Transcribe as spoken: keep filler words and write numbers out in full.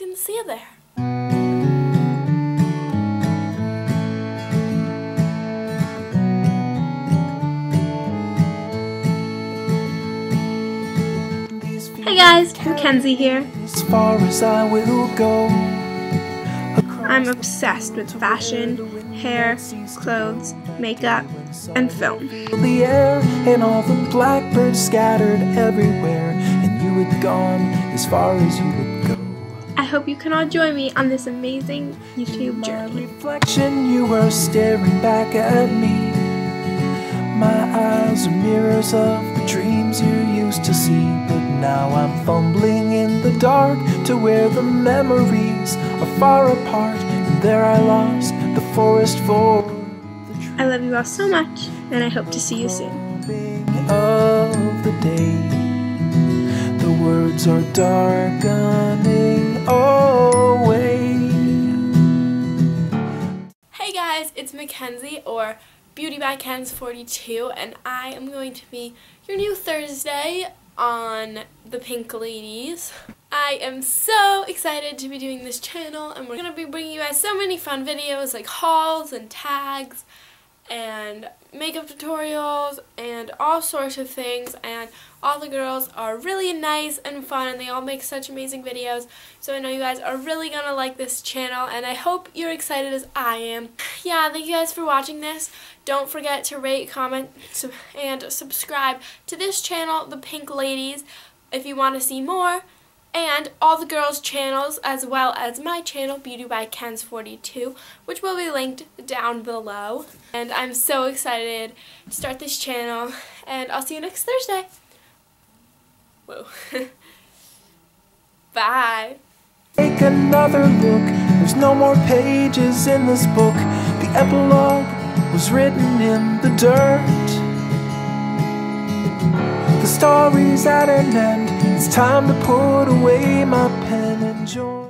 and see you there. Hey guys, Mackenzie here. As far as I will go. I'm obsessed with fashion, hair, clothes, makeup, and film. The air and all the blackbirds scattered everywhere, and you had gone as far as you would go. I hope you can all join me on this amazing YouTube journey. My reflection, you were staring back at me. My eyes are mirrors of the dreams you used to see, but now I'm fumbling in the dark to where the memories are far apart, and there I lost the forest for the trees. I love you all so much, and I hope to see you soon. Of the day, the words are darkening away. Hey guys, it's Mackenzie, or Beauty by Kenz forty-two, and I am going to be your new Thursday on the Pink Ladies. I am so excited to be doing this channel, and we're going to be bringing you guys so many fun videos like hauls and tags and makeup tutorials and all sorts of things, and all the girls are really nice and fun, and they all make such amazing videos, so I know you guys are really gonna like this channel, and I hope you're excited as I am. Yeah, thank you guys for watching this. Don't forget to rate, comment, and subscribe to this channel, The Pink Ladies, if you want to see more, and all the girls' channels, as well as my channel, Beauty by Kenz forty-two, which will be linked down below. And I'm so excited to start this channel, and I'll see you next Thursday. Whoa. Bye. Take another look, there's no more pages in this book. The epilogue was written in the dirt. The story's at an end, it's time to put away my pen and joy.